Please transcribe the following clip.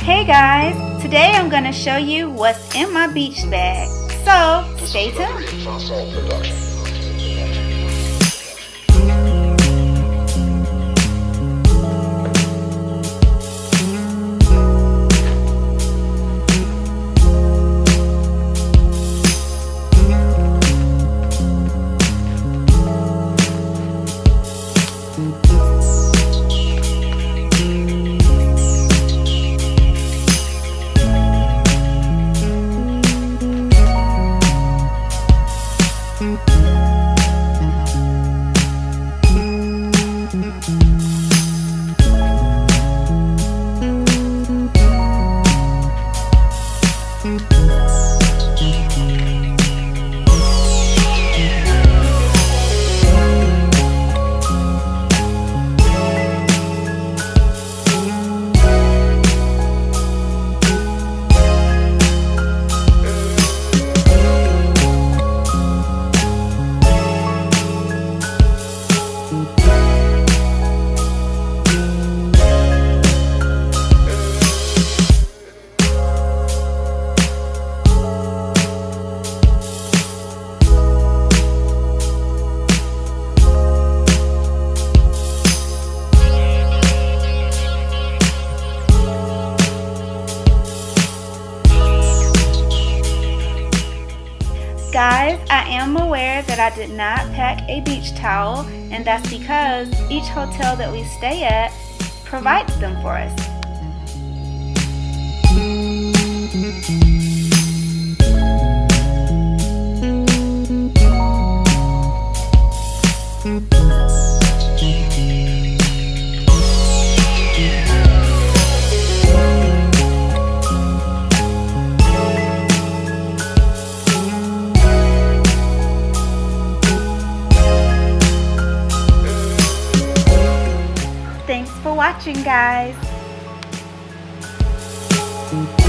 Hey guys, today I'm going to show you what's in my beach bag, so stay tuned. Guys, I am aware that I did not pack a beach towel, and that's because each hotel that we stay at provides them for us. Thanks for watching, guys.